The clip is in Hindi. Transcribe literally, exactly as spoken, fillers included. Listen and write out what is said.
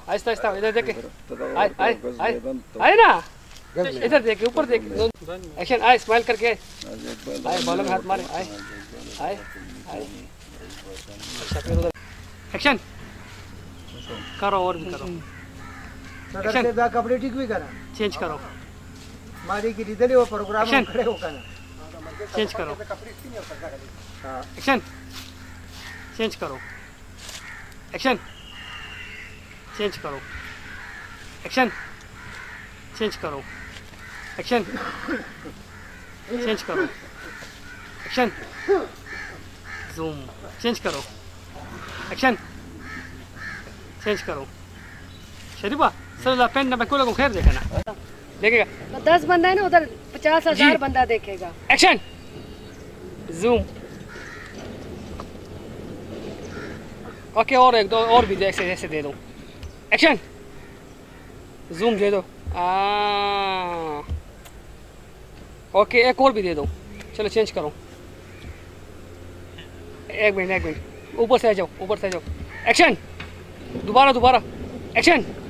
आहिस्ता आहिस्ता इधर देख के आए आए आए आए ना इधर देख ऊपर देख एक्शन आए स्माइल करके आए बालों में हाथ मारे आए आए आए अच्छा फिर उधर एक्शन करो और भी करो एक्शन कपड़े ठीक भी करा चेंज करो मारी की इधर वो प्रोग्राम में खड़े होकर चेंज करो एक्शन चेंज करो एक्शन चेंज करो एक्शन चेंज करो एक्शन चेंज करो एक्शन जूम चेंज करो एक्शन चेंज करो शरीफा सर पेन नंबर को लोगों खैर देखा ना देखेगा दस बंदा है ना उधर पचास हजार बंदा देखेगा एक्शन जूम ओके और एक दो और भी ऐसे ऐसे दे दो एक्शन जूम दे दो आ ओके एक और भी दे दो चलो चेंज करो एक मिनट एक मिनट ऊपर से आ जाओ ऊपर से आ जाओ एक्शन दोबारा दोबारा एक्शन